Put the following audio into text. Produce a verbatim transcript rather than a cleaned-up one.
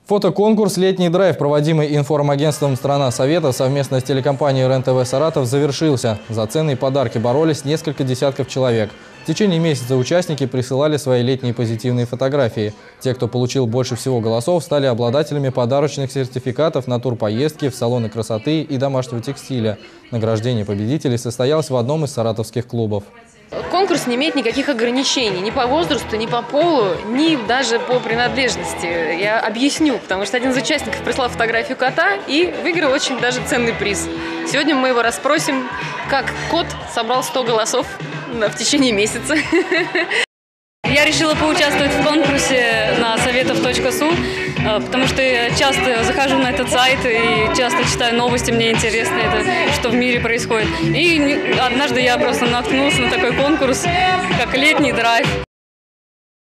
Фотоконкурс «Летний драйв», проводимый информагентством «Страна Совета» совместно с телекомпанией РЕН-ТВ «Саратов», завершился. За ценные подарки боролись несколько десятков человек. В течение месяца участники присылали свои летние позитивные фотографии. Те, кто получил больше всего голосов, стали обладателями подарочных сертификатов на турпоездки в салоны красоты и домашнего текстиля. Награждение победителей состоялось в одном из саратовских клубов. Конкурс не имеет никаких ограничений ни по возрасту, ни по полу, ни даже по принадлежности. Я объясню, потому что один из участников прислал фотографию кота и выиграл очень даже ценный приз. Сегодня мы его расспросим, как кот собрал сто голосов в течение месяца. Я решила поучаствовать в конкурсе на советов точка су, потому что я часто захожу на этот сайт и часто читаю новости, мне интересно, это, что в мире происходит. И однажды я просто наткнулась на такой конкурс, как «Летний драйв».